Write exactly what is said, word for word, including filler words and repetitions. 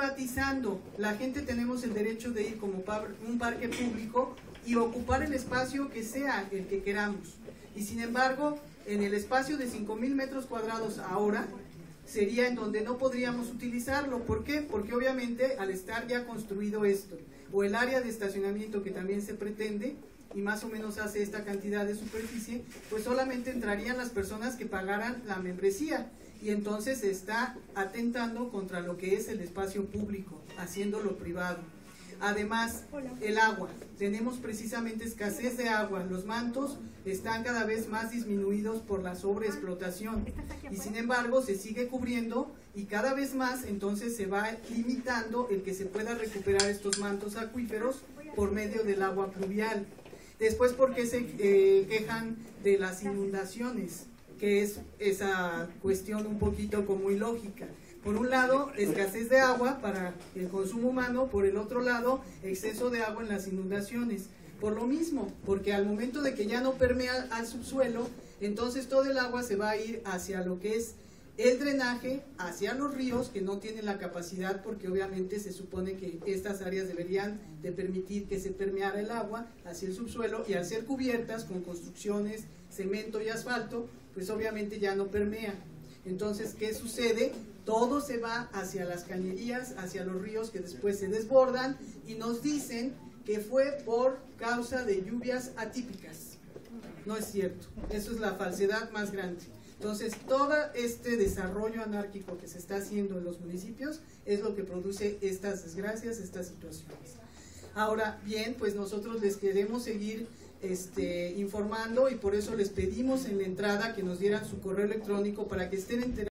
privatizando. La gente tenemos el derecho de ir como un parque público y ocupar el espacio que sea el que queramos. Y sin embargo, en el espacio de cinco mil metros cuadrados ahora, sería en donde no podríamos utilizarlo. ¿Por qué? Porque obviamente al estar ya construido esto, o el área de estacionamiento que también se pretende, y más o menos hace esta cantidad de superficie, pues solamente entrarían las personas que pagaran la membresía, y entonces se está atentando contra lo que es el espacio público, haciéndolo privado. Además, el agua, tenemos precisamente escasez de agua, los mantos están cada vez más disminuidos por la sobreexplotación y sin embargo se sigue cubriendo y cada vez más entonces se va limitando el que se pueda recuperar estos mantos acuíferos por medio del agua pluvial. Después, ¿por qué se eh, quejan de las inundaciones? Que es esa cuestión un poquito como ilógica. Por un lado, escasez de agua para el consumo humano, por el otro lado, exceso de agua en las inundaciones. Por lo mismo, porque al momento de que ya no permea al subsuelo, entonces todo el agua se va a ir hacia lo que es el drenaje, hacia los ríos, que no tienen la capacidad, porque obviamente se supone que estas áreas deberían de permitir que se permeara el agua hacia el subsuelo, y al ser cubiertas con construcciones, cemento y asfalto, pues obviamente ya no permea. Entonces, ¿qué sucede? Todo se va hacia las cañerías, hacia los ríos que después se desbordan y nos dicen que fue por causa de lluvias atípicas. No es cierto, eso es la falsedad más grande. Entonces, todo este desarrollo anárquico que se está haciendo en los municipios es lo que produce estas desgracias, estas situaciones. Ahora bien, pues nosotros les queremos seguir este, informando y por eso les pedimos en la entrada que nos dieran su correo electrónico para que estén enterados